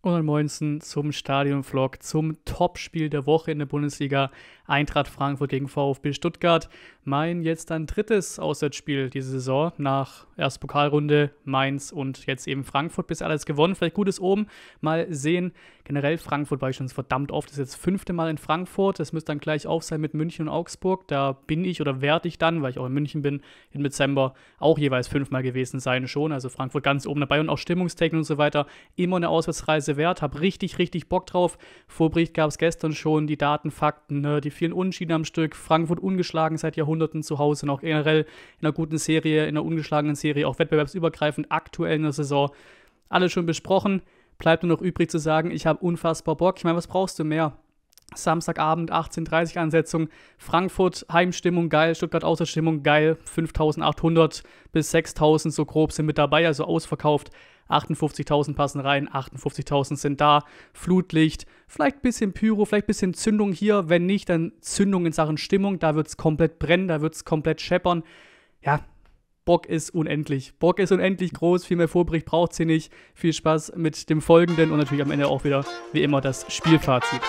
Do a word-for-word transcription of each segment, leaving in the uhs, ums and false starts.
Und am neunten zum Stadion-Vlog, zum Topspiel der Woche in der Bundesliga. Eintracht Frankfurt gegen VfB Stuttgart. Mein jetzt dann drittes Auswärtsspiel diese Saison nach erst Pokalrunde, Mainz und jetzt eben Frankfurt. Bis alles gewonnen, vielleicht gutes oben. Mal sehen. Generell Frankfurt war ich schon verdammt oft. Das ist jetzt das fünfte Mal in Frankfurt. Das müsste dann gleich auf sein mit München und Augsburg. Da bin ich oder werde ich dann, weil ich auch in München bin, im Dezember auch jeweils fünfmal gewesen sein schon. Also Frankfurt ganz oben dabei und auch Stimmungstechnik und so weiter. Immer eine Auswärtsreise wert. Hab richtig, richtig Bock drauf. Vorbericht gab es gestern schon. Die Daten, Fakten, ne? Die vielen Unentschieden am Stück. Frankfurt ungeschlagen seit Jahrhunderten zu Hause. Und auch generell in einer guten Serie, in einer ungeschlagenen Serie, auch wettbewerbsübergreifend aktuell in der Saison. Alles schon besprochen. Bleibt nur noch übrig zu sagen, ich habe unfassbar Bock. Ich meine, was brauchst du mehr? Samstagabend, achtzehn Uhr dreißig Ansetzung, Frankfurt, Heimstimmung geil, Stuttgart Auswärtsstimmung geil, fünftausendachthundert bis sechstausend so grob sind mit dabei, also ausverkauft, achtundfünfzigtausend passen rein, achtundfünfzigtausend sind da, Flutlicht, vielleicht ein bisschen Pyro, vielleicht ein bisschen Zündung hier, wenn nicht, dann Zündung in Sachen Stimmung, da wird es komplett brennen, da wird es komplett scheppern, ja, Bock ist unendlich. Bock ist unendlich groß, viel mehr Vorbericht braucht sie nicht. Viel Spaß mit dem Folgenden und natürlich am Ende auch wieder, wie immer, das Spielfazit.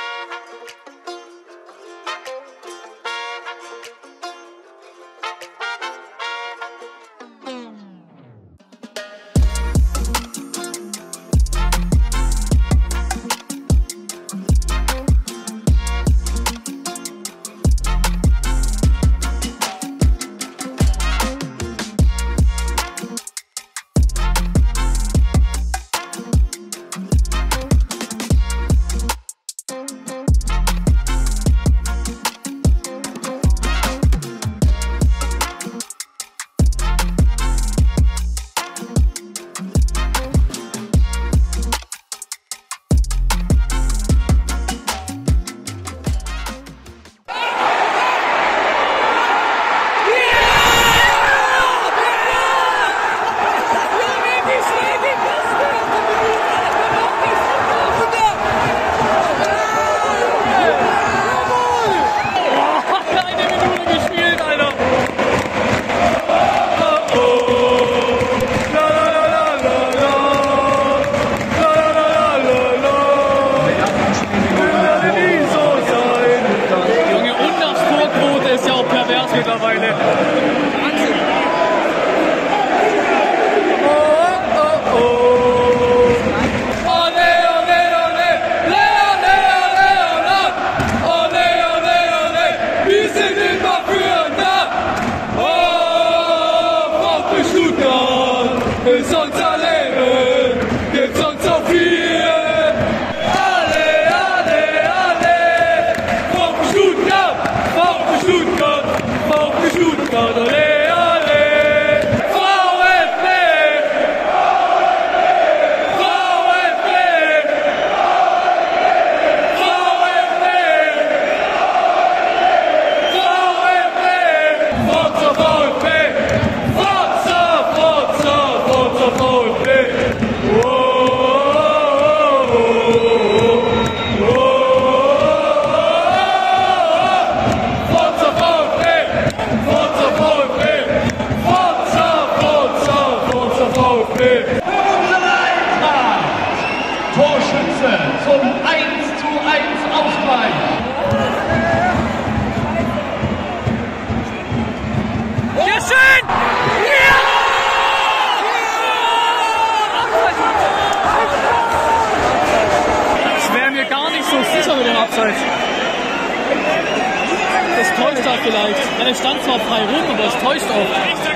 Das täuscht da vielleicht. Ja, der stand zwar frei rum, aber es täuscht oft.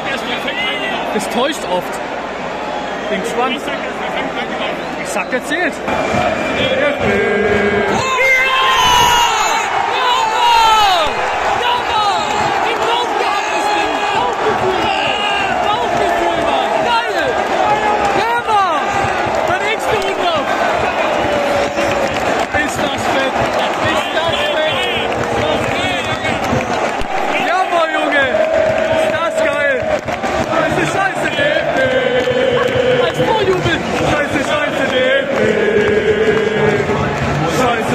Es täuscht oft. Bin gespannt. Ich sag, der zählt. Scheiße,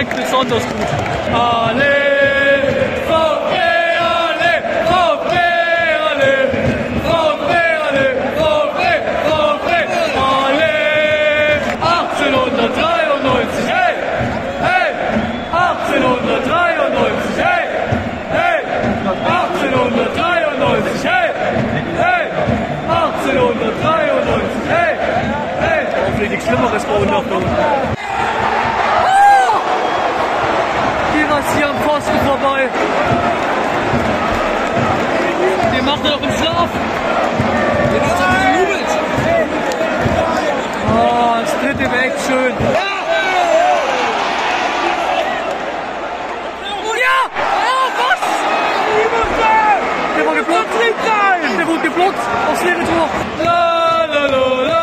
schmeckt besonders gut. Alle, VfB, alle, VfB, alle, VfB, alle, VfB, VfB, alle. achtzehnhundertdreiundneunzig, hey, hey, achtzehnhundertdreiundneunzig, hey, hey, achtzehnhundertdreiundneunzig, hey, hey, achtzehnhundertdreiundneunzig, hey, hey. Hoffentlich nichts Schlimmeres bei uns auf der Runde. Hier am Pfosten vorbei. Den macht er doch im Schlaf. Den hat er gejubelt. Oh, das dritte war echt schön. Ja! Ja! Oh, was? Der war geblockt. Der wurde geblockt aufs leere Tor. La, la, la, la.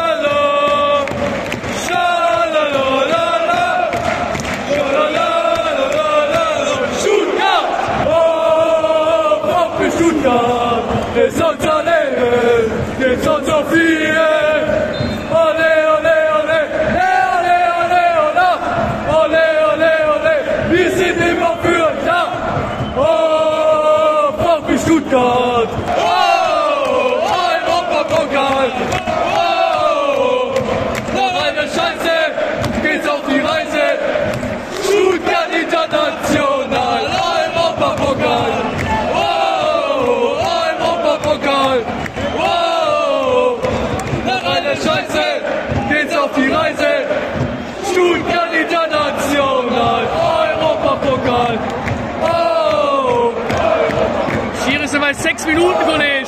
Stuttgart, das ist unser Leben, das ist unser Ziel. Ole, ole, ole, ole, ole, ole, ole, ole, ole, wir sind immer für euch da. Oh, VfB Stuttgart, oh, Europapokal, oh, noch eine Chance, geht's auf die Reise. Stuttgart international, Europapokal. Wow! Nach einer Scheiße geht's auf die Reise. Stuttgart international, Europapokal. Oh! Hier ist immer sechs Minuten, Kollege.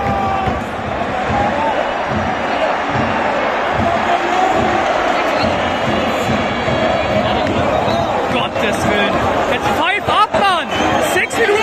Gottes Willen. Jetzt pfeif ab, Mann! Sechs Minuten!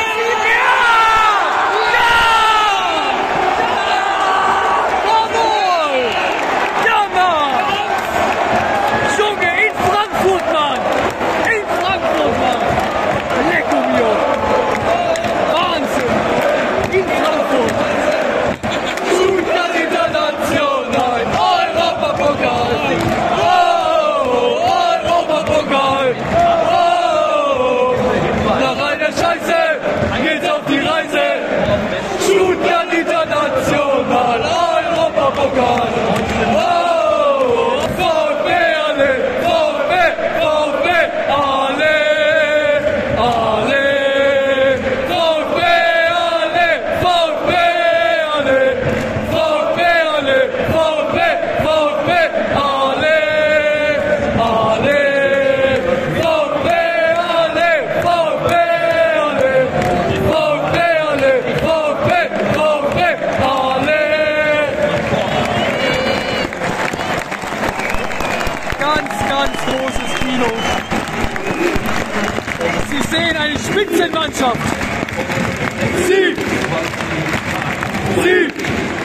Sie sehen eine Spitzenmannschaft. Sieg! Sieg!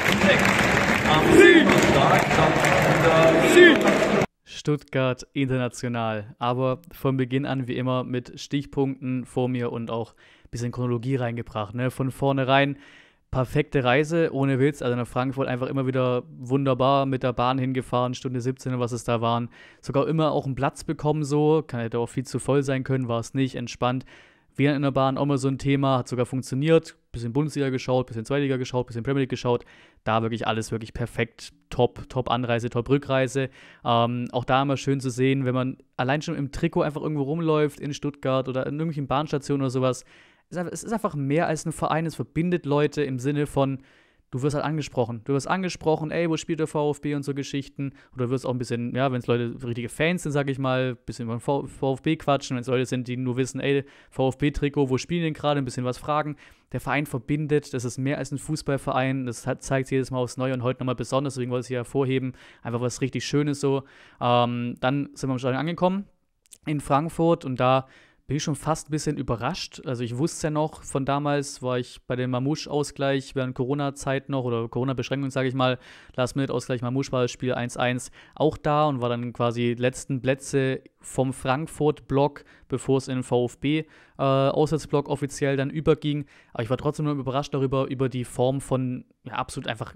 Sieg! Sieg! Stuttgart international. Aber von Beginn an wie immer mit Stichpunkten vor mir und auch ein bisschen Chronologie reingebracht. Ne? Von vornherein perfekte Reise, ohne Witz. Also nach Frankfurt einfach immer wieder wunderbar mit der Bahn hingefahren, Stunde siebzehn oder was es da waren. Sogar immer auch einen Platz bekommen so. Kann hätte auch viel zu voll sein können, war es nicht. Entspannt. Wieder in der Bahn auch mal so ein Thema, hat sogar funktioniert. Bisschen Bundesliga geschaut, bisschen Zweitliga geschaut, bisschen Premier League geschaut. Da wirklich alles wirklich perfekt, top, top Anreise, top Rückreise. Ähm, auch da immer schön zu sehen, wenn man allein schon im Trikot einfach irgendwo rumläuft in Stuttgart oder in irgendwelchen Bahnstationen oder sowas. Es ist einfach mehr als ein Verein, es verbindet Leute im Sinne von, du wirst halt angesprochen. Du wirst angesprochen, ey, wo spielt der VfB und so Geschichten. Oder du wirst auch ein bisschen, ja, wenn es Leute richtige Fans sind, sag ich mal, ein bisschen über den VfB quatschen. Wenn es Leute sind, die nur wissen, ey, VfB-Trikot, wo spielen die denn gerade, ein bisschen was fragen. Der Verein verbindet, das ist mehr als ein Fußballverein. Das hat, zeigt sich jedes Mal aufs Neue und heute nochmal besonders, deswegen wollte ich hier hervorheben. Einfach was richtig Schönes so. Ähm, dann sind wir im Stadion angekommen in Frankfurt und da bin ich schon fast ein bisschen überrascht. Also ich wusste ja noch, von damals war ich bei dem Mamouche-Ausgleich während Corona-Zeit noch, oder Corona-Beschränkung, sage ich mal, Last-Minute-Ausgleich, Mamouche war das Spiel eins eins auch da und war dann quasi die letzten Plätze vom Frankfurt-Block, bevor es in den VfB-Auswärtsblock äh, offiziell dann überging. Aber ich war trotzdem nur überrascht darüber, über die Form von, ja, absolut einfach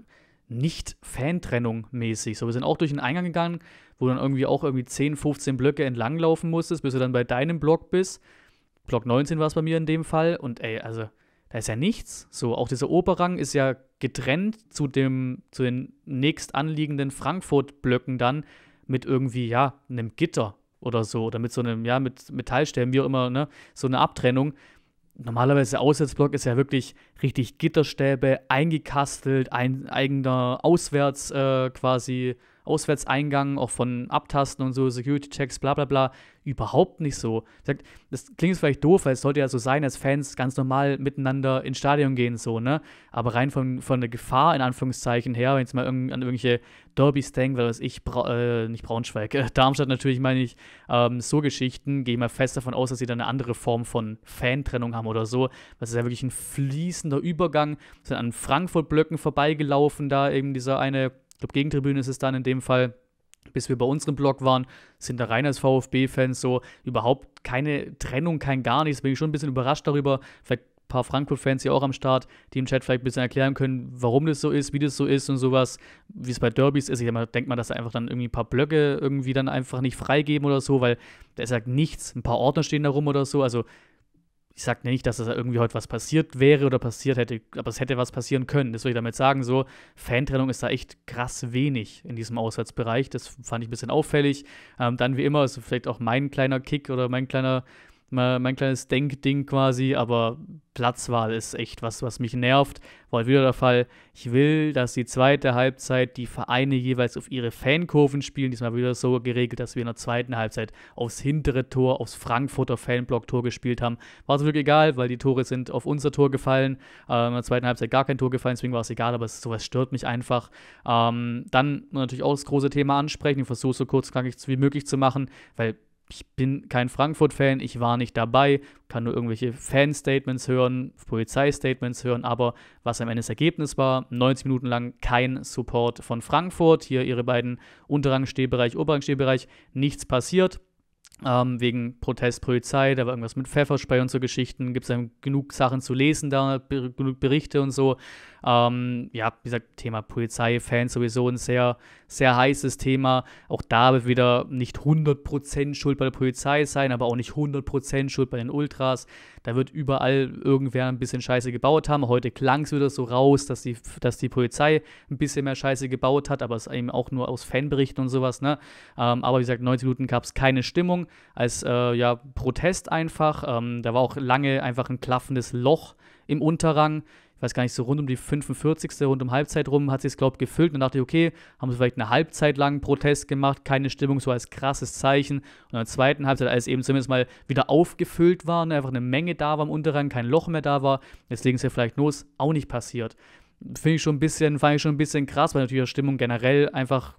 nicht Fantrennung mäßig. So, wir sind auch durch den Eingang gegangen, wo du dann irgendwie auch irgendwie zehn, fünfzehn Blöcke entlanglaufen musstest, bis du dann bei deinem Block bist. Block neunzehn war es bei mir in dem Fall. Und ey, also, da ist ja nichts. So, auch dieser Oberrang ist ja getrennt zu dem, zu den nächst anliegenden Frankfurt-Blöcken dann mit irgendwie, ja, einem Gitter oder so. Oder mit so einem, ja, mit Metallstäben, wie auch immer, ne? So eine Abtrennung. Normalerweise der Auswärtsblock ist ja wirklich richtig Gitterstäbe, eingekastelt, ein eigener Auswärts äh, quasi, Auswärtseingang, auch von Abtasten und so, Security-Checks, bla bla bla, überhaupt nicht so. Das klingt jetzt vielleicht doof, weil es sollte ja so sein, als Fans ganz normal miteinander ins Stadion gehen, so, ne? Aber rein von, von der Gefahr, in Anführungszeichen her, wenn ich jetzt mal irgend, an irgendwelche Derbys denke, weil was ich, Bra äh, nicht Braunschweig, äh, Darmstadt natürlich, meine ich, ähm, so Geschichten, gehe ich mal fest davon aus, dass sie dann eine andere Form von Fantrennung haben oder so. Das ist ja wirklich ein fließender Übergang. Wir sind an Frankfurt-Blöcken vorbeigelaufen, da eben dieser eine, ich glaube, Gegentribüne ist es dann in dem Fall, bis wir bei unserem Block waren, sind da rein als VfB-Fans so überhaupt keine Trennung, kein gar nichts. Bin ich schon ein bisschen überrascht darüber. Vielleicht ein paar Frankfurt-Fans hier auch am Start, die im Chat vielleicht ein bisschen erklären können, warum das so ist, wie das so ist und sowas, wie es bei Derbys ist. Ich denke mal, dass da einfach dann irgendwie ein paar Blöcke irgendwie dann einfach nicht freigeben oder so, weil da ist halt nichts. Ein paar Ordner stehen da rum oder so. Also ich sage nicht, dass da irgendwie heute was passiert wäre oder passiert hätte, aber es hätte was passieren können. Das will ich damit sagen, so, Fantrennung ist da echt krass wenig in diesem Auswärtsbereich. Das fand ich ein bisschen auffällig. Ähm, dann wie immer, ist vielleicht auch mein kleiner Kick oder mein kleiner, mein kleines Denkding quasi, aber Platzwahl ist echt was, was mich nervt. War halt wieder der Fall. Ich will, dass die zweite Halbzeit die Vereine jeweils auf ihre Fankurven spielen. Diesmal wieder so geregelt, dass wir in der zweiten Halbzeit aufs hintere Tor, aufs Frankfurter Fanblock-Tor gespielt haben. War es wirklich egal, weil die Tore sind auf unser Tor gefallen. Äh, in der zweiten Halbzeit gar kein Tor gefallen, deswegen war es egal, aber sowas stört mich einfach. Ähm, dann natürlich auch das große Thema ansprechen. Ich versuche so kurz wie möglich zu machen, weil ich bin kein Frankfurt-Fan, ich war nicht dabei, kann nur irgendwelche Fan-Statements hören, Polizeistatements hören, aber was am Ende das Ergebnis war, neunzig Minuten lang kein Support von Frankfurt, hier ihre beiden Unterrang-Stehbereich, Oberrang-Stehbereich, nichts passiert. Ähm, wegen Protest Polizei, da war irgendwas mit Pfefferspray und so Geschichten, gibt es dann genug Sachen zu lesen da, ber- genug Berichte und so. Ähm, ja, wie gesagt, Thema Polizei, Fans sowieso ein sehr, sehr heißes Thema. Auch da wird wieder nicht hundert Prozent Schuld bei der Polizei sein, aber auch nicht hundert Prozent Schuld bei den Ultras. Da wird überall irgendwer ein bisschen Scheiße gebaut haben. Heute klang es wieder so raus, dass die, dass die Polizei ein bisschen mehr Scheiße gebaut hat, aber es eben auch nur aus Fanberichten und sowas, ne? Ähm, aber wie gesagt, neunzig Minuten gab es keine Stimmung, als äh, ja, Protest einfach. Ähm, da war auch lange einfach ein klaffendes Loch im Unterrang. Ich weiß gar nicht, so rund um die fünfundvierzigste rund um Halbzeit rum hat sich es, glaube ich, gefüllt. Und dann dachte ich, okay, haben sie vielleicht eine Halbzeit lang Protest gemacht, keine Stimmung, so als krasses Zeichen. Und in der zweiten Halbzeit, als eben zumindest mal wieder aufgefüllt war, ne, einfach eine Menge da war im Unterrang, kein Loch mehr da war, jetzt legen sie ja vielleicht los, auch nicht passiert. Finde ich schon ein bisschen, fand ich schon ein bisschen krass, weil natürlich die Stimmung generell einfach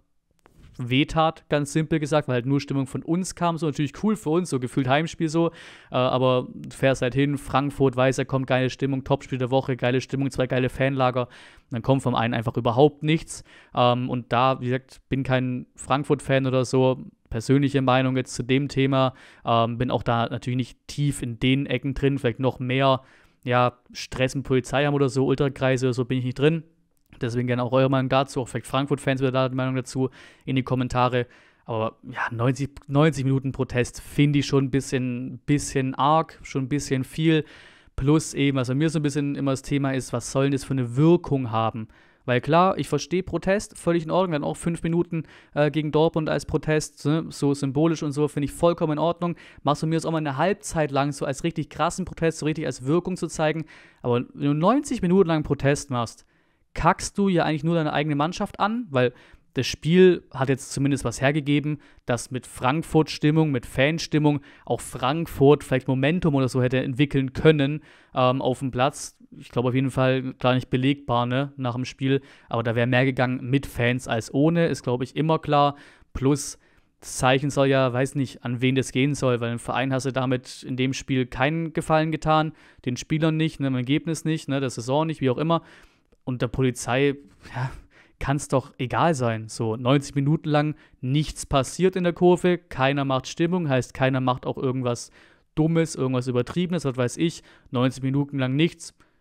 wehtat, ganz simpel gesagt, weil halt nur Stimmung von uns kam, so natürlich cool für uns, so gefühlt Heimspiel so, äh, aber du fährst halt hin, Frankfurt weiß, da kommt geile Stimmung, Topspiel der Woche, geile Stimmung, zwei geile Fanlager, dann kommt vom einen einfach überhaupt nichts, ähm, und da, wie gesagt, bin kein Frankfurt-Fan oder so, persönliche Meinung jetzt zu dem Thema, ähm, bin auch da natürlich nicht tief in den Ecken drin, vielleicht noch mehr, ja, Stress mit Polizei haben oder so, Ultrakreise oder so, bin ich nicht drin. Deswegen gerne auch eure Meinung dazu, auch vielleicht Frankfurt-Fans wieder da die Meinung dazu in die Kommentare. Aber ja, neunzig, neunzig Minuten Protest finde ich schon ein bisschen, bisschen arg, schon ein bisschen viel. Plus eben, was bei mir so ein bisschen immer das Thema ist, was soll denn das für eine Wirkung haben? Weil klar, ich verstehe Protest, völlig in Ordnung, dann auch fünf Minuten äh, gegen Dortmund als Protest, ne? So symbolisch und so, finde ich vollkommen in Ordnung. Machst du mir das auch mal eine Halbzeit lang so als richtig krassen Protest, so richtig als Wirkung zu zeigen. Aber wenn du neunzig Minuten lang Protest machst, kackst du ja eigentlich nur deine eigene Mannschaft an, weil das Spiel hat jetzt zumindest was hergegeben, dass mit Frankfurt-Stimmung, mit Fanstimmung auch Frankfurt vielleicht Momentum oder so hätte entwickeln können ähm, auf dem Platz. Ich glaube auf jeden Fall klar nicht belegbar, ne, nach dem Spiel, aber da wäre mehr gegangen mit Fans als ohne, ist glaube ich immer klar. Plus das Zeichen soll ja, weiß nicht, an wen das gehen soll, weil im Verein hast du damit in dem Spiel keinen Gefallen getan, den Spielern nicht, ne, im Ergebnis nicht, ne, der Saison nicht, wie auch immer. Und der Polizei, ja, kann es doch egal sein. So neunzig Minuten lang nichts passiert in der Kurve, keiner macht Stimmung, heißt keiner macht auch irgendwas Dummes, irgendwas Übertriebenes, was weiß ich. neunzig Minuten lang nichts.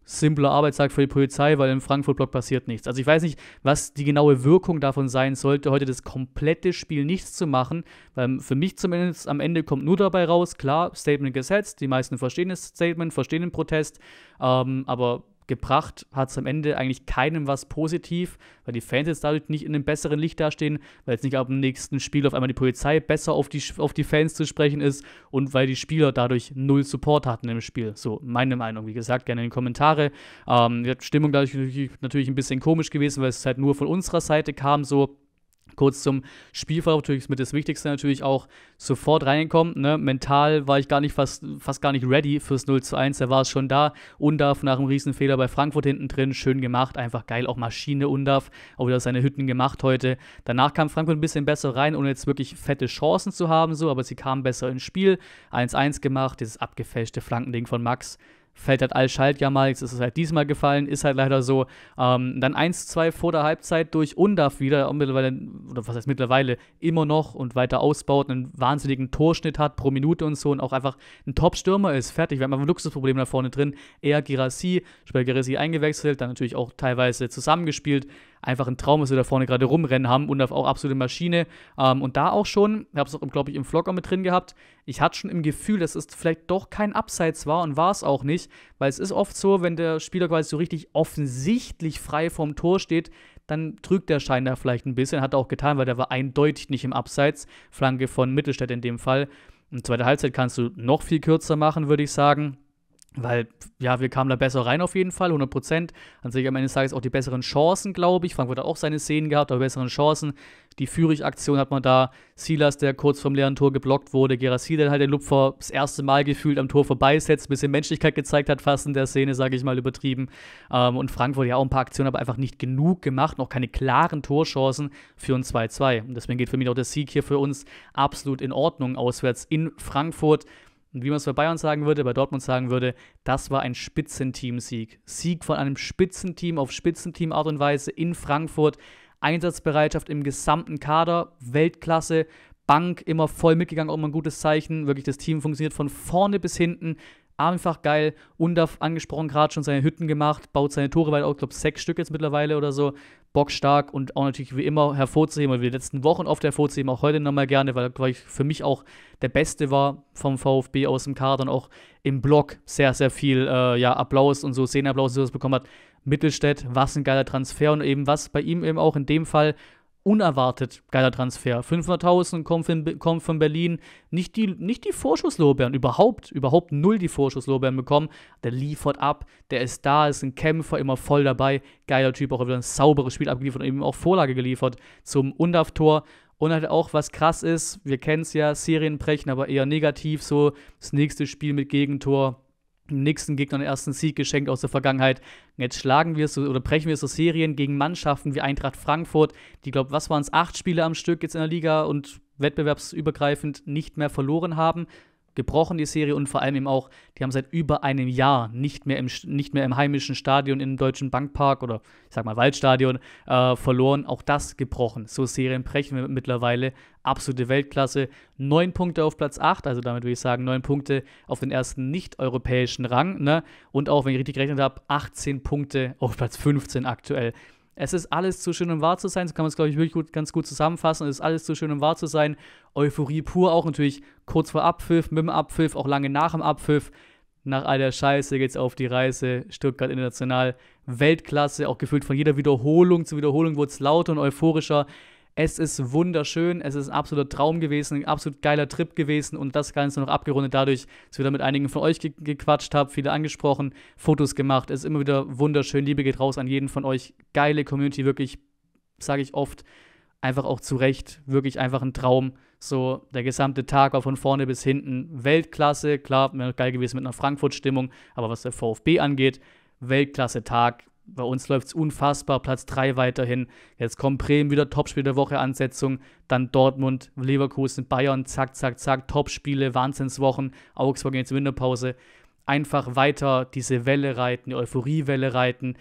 simpler Arbeitstag für die Polizei, weil im Frankfurt-Block passiert nichts. Also ich weiß nicht, was die genaue Wirkung davon sein sollte, heute das komplette Spiel nichts zu machen, weil für mich zumindest am Ende kommt nur dabei raus, klar, Statement gesetzt, die meisten verstehen das Statement, verstehen den Protest, ähm, aber gebracht hat es am Ende eigentlich keinem was positiv, weil die Fans jetzt dadurch nicht in einem besseren Licht dastehen, weil jetzt nicht ab dem nächsten Spiel auf einmal die Polizei besser auf die, auf die Fans zu sprechen ist und weil die Spieler dadurch null Support hatten im Spiel. So, meine Meinung. Wie gesagt, gerne in die Kommentare. Ähm, die Stimmung dadurch natürlich ein bisschen komisch gewesen, weil es halt nur von unserer Seite kam, so. Kurz zum Spielverlauf, natürlich ist mit das Wichtigste natürlich auch sofort reingekommen. Ne? Mental war ich gar nicht fast, fast gar nicht ready fürs null zu eins, da war es schon da. Undav nach einem Riesenfehler bei Frankfurt hinten drin, schön gemacht, einfach geil, auch Maschine Undav, auch wieder seine Hütten gemacht heute. Danach kam Frankfurt ein bisschen besser rein, ohne jetzt wirklich fette Chancen zu haben, so, aber sie kamen besser ins Spiel. eins eins gemacht, dieses abgefälschte Flankending von Max. Fällt halt Al-Schalt ja mal, jetzt ist es halt diesmal gefallen, ist halt leider so. Ähm, dann eins zwei vor der Halbzeit durch Undav wieder, mittlerweile, oder was heißt mittlerweile, immer noch und weiter ausbaut, einen wahnsinnigen Torschnitt hat pro Minute und so und auch einfach ein Top-Stürmer ist, fertig. Wir haben einfach ein Luxusproblem da vorne drin. Er, Guirassy, später Guirassy eingewechselt, dann natürlich auch teilweise zusammengespielt. Einfach ein Traum, dass wir da vorne gerade rumrennen haben und auch absolute Maschine. Ähm, und da auch schon, ich habe es auch, glaube ich, im Vlog auch mit drin gehabt, ich hatte schon im Gefühl, dass es vielleicht doch kein Abseits war und war es auch nicht, weil es ist oft so, wenn der Spieler quasi so richtig offensichtlich frei vorm Tor steht, dann trügt der Schein da vielleicht ein bisschen, hat er auch getan, weil der war eindeutig nicht im Abseits, Flanke von Mittelstädt in dem Fall. Und zweite Halbzeit kannst du noch viel kürzer machen, würde ich sagen. Weil, ja, wir kamen da besser rein auf jeden Fall, hundert Prozent. An sich am Ende des Tages auch die besseren Chancen, glaube ich. Frankfurt hat auch seine Szenen gehabt, aber besseren Chancen. Die Führig-Aktion hat man da. Silas, der kurz vom leeren Tor geblockt wurde. Guirassy, der halt den Lupfer das erste Mal gefühlt am Tor vorbeisetzt. Ein bisschen Menschlichkeit gezeigt hat, fast in der Szene, sage ich mal, übertrieben. Ähm, und Frankfurt ja auch ein paar Aktionen, aber einfach nicht genug gemacht. Noch keine klaren Torchancen für ein zwei zwei. Und deswegen geht für mich auch der Sieg hier für uns absolut in Ordnung auswärts in Frankfurt. Und wie man es bei Bayern sagen würde, bei Dortmund sagen würde, das war ein Spitzenteam-Sieg. Sieg von einem Spitzenteam auf Spitzenteam-Art und Weise in Frankfurt. Einsatzbereitschaft im gesamten Kader, Weltklasse. Bank immer voll mitgegangen, auch immer ein gutes Zeichen. Wirklich, das Team funktioniert von vorne bis hinten. Einfach geil. Undav angesprochen, gerade schon seine Hütten gemacht, baut seine Tore weiter, ich glaube sechs Stück jetzt mittlerweile oder so. Bockstark und auch natürlich wie immer hervorzuheben, oder wie die letzten Wochen oft hervorzuheben, auch heute nochmal gerne, weil er für mich auch der Beste war vom VfB aus dem Kader und auch im Block sehr, sehr viel äh, ja, Applaus und so, Szenenapplaus, so was bekommen hat. Mittelstädt, was ein geiler Transfer und eben was bei ihm eben auch in dem Fall unerwartet geiler Transfer. fünfhunderttausend kommt von, kommt von Berlin. Nicht die, nicht die Vorschusslorbeeren, überhaupt, überhaupt null die Vorschusslorbeeren bekommen. Der liefert ab, der ist da, ist ein Kämpfer, immer voll dabei. Geiler Typ, auch wieder ein sauberes Spiel abgeliefert und eben auch Vorlage geliefert zum Undav-Tor. Und halt auch, was krass ist, wir kennen es ja, Serienbrechen, aber eher negativ so. Das nächste Spiel mit Gegentor. Dem nächsten Gegner den ersten Sieg geschenkt aus der Vergangenheit. Jetzt schlagen wir so oder brechen wir so Serien gegen Mannschaften wie Eintracht Frankfurt, die, glaube was waren es, acht Spiele am Stück jetzt in der Liga und wettbewerbsübergreifend nicht mehr verloren haben. Gebrochen die Serie und vor allem eben auch, die haben seit über einem Jahr nicht mehr im, nicht mehr im heimischen Stadion im Deutschen Bankpark oder ich sag mal Waldstadion äh, verloren. Auch das gebrochen. So Serien brechen wir mittlerweile. Absolute Weltklasse. Neun Punkte auf Platz acht, also damit würde ich sagen, neun Punkte auf den ersten nicht-europäischen Rang. Ne? Und auch, wenn ich richtig gerechnet habe, achtzehn Punkte auf Platz fünfzehn aktuell. Es ist alles zu schön, um wahr zu sein. So kann man es, glaube ich, wirklich gut, ganz gut zusammenfassen. Es ist alles zu schön, um wahr zu sein. Euphorie pur, auch natürlich kurz vor Abpfiff, mit dem Abpfiff, auch lange nach dem Abpfiff. Nach all der Scheiße geht's auf die Reise. Stuttgart International, Weltklasse, auch gefühlt von jeder Wiederholung zu Wiederholung wurde es lauter und euphorischer. Es ist wunderschön, es ist ein absoluter Traum gewesen, ein absolut geiler Trip gewesen und das Ganze noch abgerundet dadurch, dass ich wieder mit einigen von euch ge- gequatscht habe, viele angesprochen, Fotos gemacht. Es ist immer wieder wunderschön, Liebe geht raus an jeden von euch. Geile Community, wirklich, sage ich oft, einfach auch zu Recht, wirklich einfach ein Traum. So, der gesamte Tag war von vorne bis hinten Weltklasse, klar, wäre geil gewesen mit einer Frankfurt-Stimmung, aber was der VfB angeht, Weltklasse-Tag. Bei uns läuft es unfassbar, Platz drei weiterhin. Jetzt kommt Bremen wieder, Topspiel der Woche, Ansetzung. Dann Dortmund, Leverkusen, Bayern, zack, zack, zack, Topspiele, Wahnsinnswochen. Augsburg jetzt Winterpause. Einfach weiter diese Welle reiten, die Euphoriewelle reiten.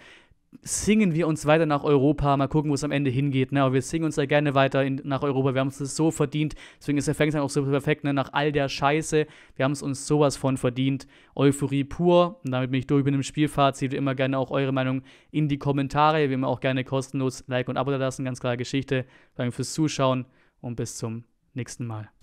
singen wir uns weiter nach Europa, mal gucken, wo es am Ende hingeht, ne? Aber wir singen uns da gerne weiter in, nach Europa, wir haben uns das so verdient, deswegen ist der Fangtime auch so perfekt, ne? Nach all der Scheiße, wir haben es uns sowas von verdient, Euphorie pur, und damit bin ich durch mit dem Spielfazit, immer gerne auch eure Meinung in die Kommentare, wir haben auch gerne kostenlos Like und Abo da lassen, ganz klare Geschichte, danke fürs Zuschauen und bis zum nächsten Mal.